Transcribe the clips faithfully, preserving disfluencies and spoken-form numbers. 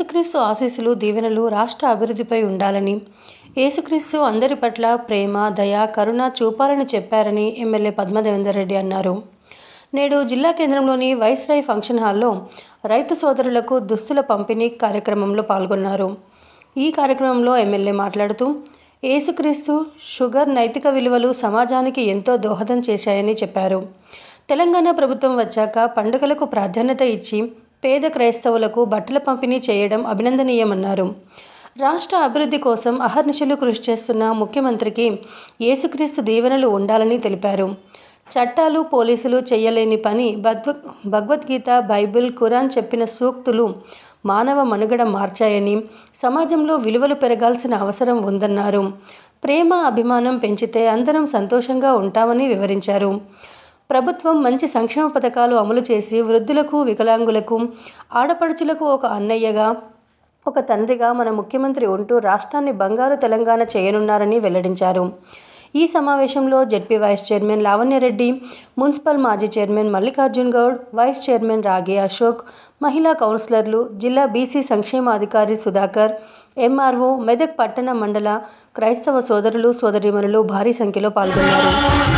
యేసుక్రీస్తు ఆశీస్సులు దీవెనలు రాష్ట్ర అభివృద్ధిపై ఉండాలని, యేసుక్రీస్తు అందరి పట్ల ప్రేమ, దయ, కరుణ చూపాలని చెప్పారని ఎమ్మెల్యే పద్మదేవేందర్ రెడ్డి అన్నారు. నేడు జిల్లా కేంద్రంలోని వైస్రాయ్ ఫంక్షన్ హాల్లో రైతు సోదరులకు దుస్తుల పంపిణీ కార్యక్రమంలో పాల్గొన్నారు. ఈ కార్యక్రమంలో ఎమ్మెల్యే మాట్లాడుతూ, యేసుక్రీస్తు షుగర్ నైతిక విలువలు సమాజానికి ఎంతో దోహదం చేశాయని చెప్పారు. తెలంగాణ ప్రభుత్వం వచ్చాక పండుగలకు ప్రాధాన్యత ఇచ్చి పేద క్రైస్తవులకు బట్టల పంపిణీ చేయడం అభినందనీయమన్నారు. రాష్ట్ర అభివృద్ధి కోసం అహర్నిశలు కృషి చేస్తున్న ముఖ్యమంత్రికి యేసుక్రీస్తు దీవెనలు ఉండాలని తెలిపారు. చట్టాలు, పోలీసులు చేయలేని పని భగవ భగవద్గీత, బైబిల్, ఖురాన్ చెప్పిన సూక్తులు మానవ మనుగడ మార్చాయని, సమాజంలో విలువలు పెరగాల్సిన అవసరం ఉందన్నారు. ప్రేమ, అభిమానం పెంచితే అందరం సంతోషంగా ఉంటామని వివరించారు. ప్రభుత్వం మంచి సంక్షేమ పథకాలు అమలు చేసి వృద్ధులకు, వికలాంగులకు, ఆడపడుచులకు ఒక అన్నయ్యగా, ఒక తండ్రిగా మన ముఖ్యమంత్రి ఉంటూ రాష్ట్రాన్ని బంగారు తెలంగాణ చేయనున్నారని వెల్లడించారు. ఈ సమావేశంలో ZP vice chairman Lavanya Reddy, municipal మాజీ chairman Mallikarjun Goud, vice chairman Ragi Ashok, మహిళా కౌన్సిలర్లు, జిల్లా బీసీ సంక్షేమాధికారి సుధాకర్, ఎంఆర్ఓ, మెదక్ పట్టణ మండల క్రైస్తవ సోదరులు, సోదరీమణులు భారీ సంఖ్యలో పాల్గొన్నారు.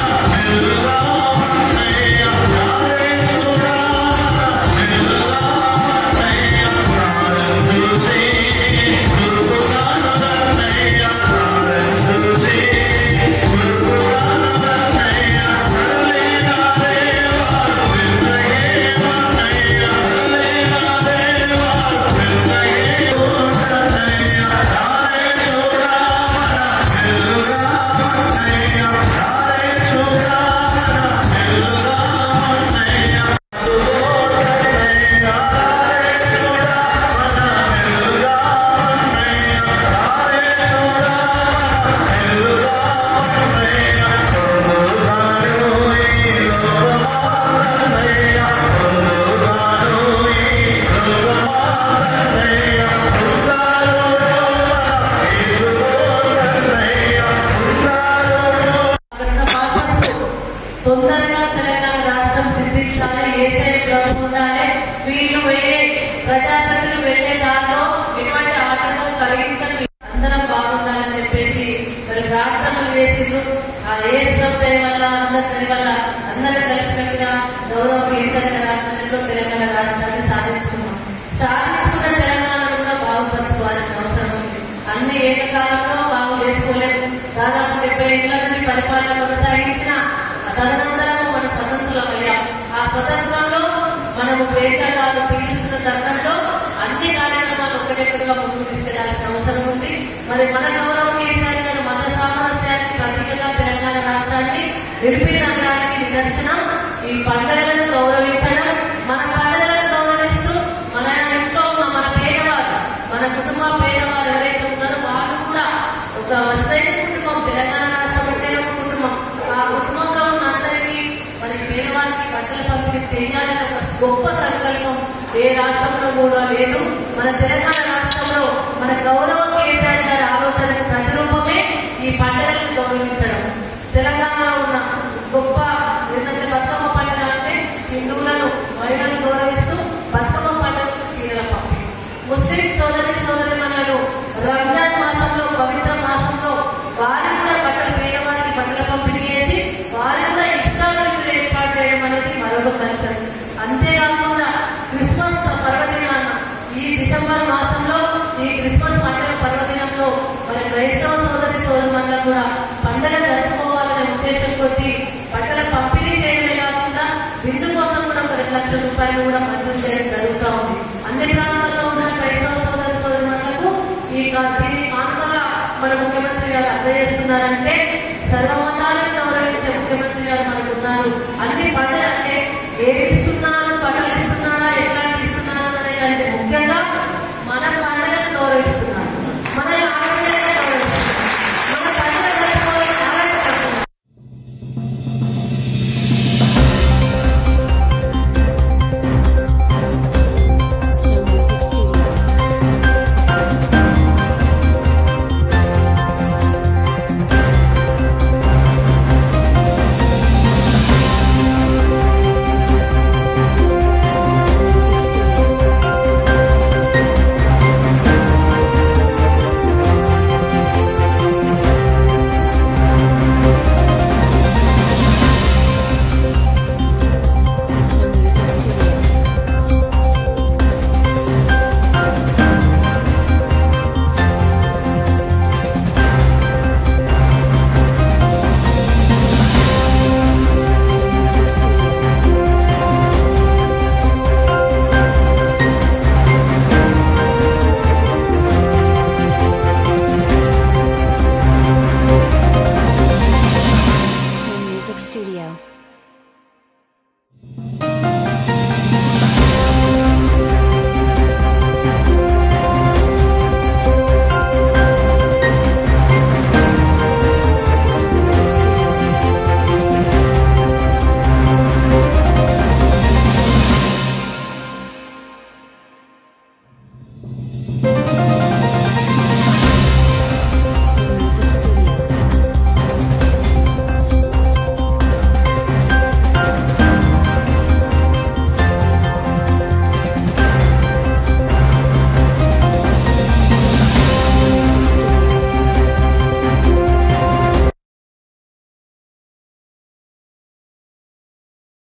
తొందరగా తెలంగాణ రాష్ట్రం సిద్ధించాలి, ఏసే ప్రభుత్వం ఉండాలి, వీళ్ళు వెళ్ళే ప్రజాప్రతినిధులు వెళ్ళే దారిలో ఎటువంటి ఆటంకం కలిగించని అందరం బాగుండాలని చెప్పేసి మరి ప్రార్థనలు చేసిండ్రు. ఆ ఏసు ప్రభుత్వం వల్ల అందరి వల్ల అందరూ కలిసినట్టుగా గౌరవ కేసీఆర్ రాష్ట్రంలో తెలంగాణ రాష్ట్రాన్ని సాధించుకున్నాం. సాధించుకున్న తెలంగాణను కూడా బాగుపరచుకోవాల్సిన అవసరం ఉంది. అన్ని ఏకకాలంలో బాగు చేసుకోలేదు. దాదాపు డెబ్బై ఏళ్ల నుండి పరిపాలన కొనసాగించిన తదనంతరం మన స్వతంత్రులమయ్యాం. ఆ స్వతంత్రంలో మనము స్వేచ్ఛాగాలు పీడిస్తున్న తరుణంలో అన్ని కార్యక్రమాలు ఒక్కటెక్కడుగా ముందుకు తీసుకెళ్లాల్సిన అవసరం ఉంది. మరి మన గౌరవ కేసీఆర్ గారు మత సామరస్యానికి ప్రతీకగా తెలంగాణ రాష్ట్రాన్ని నిలిపినడానికి నిదర్శనం ఈ పండుగలను గౌరవించడం. మన పండుగలను గౌరవిస్తూ మన ఇంట్లో ఉన్న మన పేదవారు, మన కుటుంబ పేదవారు ఎవరైతే ఉన్నారో వాళ్ళు కూడా ఒక వస్తైన కుటుంబం, తెలంగాణ రాష్ట్రం అంటే ఒక కుటుంబం. ఆ కుటుంబంలో ఉన్న అందరికీ మరి పేదవారికి బట్టలు పంపిణీ చేయాలని ఒక గొప్ప సంకల్పం ఏ రాష్ట్రంలో కూడా లేదు. మన తెలంగాణ రాష్ట్రంలో మన గౌరవ కేసీఆర్ గారి ఆలోచనకు ప్రతిరూపమే ఈ పండుగలను గౌరవించడం. తెలంగాణలో ఉన్న గొప్ప ఏంటంటే బతుకమ్మ పండుగ అంటే హిందువులను, మహిళలను గౌరవిస్తూ బతుకమ్మ పండుగకు చీరల పంపిణీ. ముస్లిం సోదరి సోదరి మనలు రంజాన్ మాసంలో, పవిత్ర మాసంలో వారి కూడా బట్టలు పేదవారికి బట్టల పంపిణీ చేసి వారి కూడా ఇఫ్తార్ విందులు ఏర్పాటు చేయడం అనేది మరొక కల్చర్. అంతేకాకుండా క్రిస్మస్ పర్వదినాన ఈ డిసెంబర్ మాసంలో ఈ క్రిస్మస్ పండుగ పర్వదినంలో మరి క్రైస్తవ సోదరి సోదరులందరూ కూడా పండుగ జరుపుకోవాలనే ఉద్దేశం కొద్దీ బట్టల పంపిణీ చేయడమే కాకుండా విందు కోసం కూడా ఒక రెండు లక్షల రూపాయలు కూడా మంజూరు చేయడం జరుగుతూ ఉంది. అన్ని ప్రాంతాల్లో ఉన్న క్రైస్తవ సోదరి సోదరులకు ఈ దీన్ని కానుకగా మన ముఖ్యమంత్రి గారు అందజేస్తున్నారంటే సర్వమతాలను గౌరవించే ముఖ్యమంత్రి గారు మనకు ఉన్నారు. అన్ని పండుగ అంటే ఏమి ఇస్తున్నారు, పండుగ ఇస్తున్నారా, ఎట్లాంటి ఇస్తున్నారు అనే కంటే ముఖ్యంగా మన పండుగను గౌరవిస్తున్నారు, మన ఆడపిల్లలను గౌరవిస్తున్నారు, మన పండుగ జరుపుకోవాలని ఆరాటపడుతున్నారు. Studio.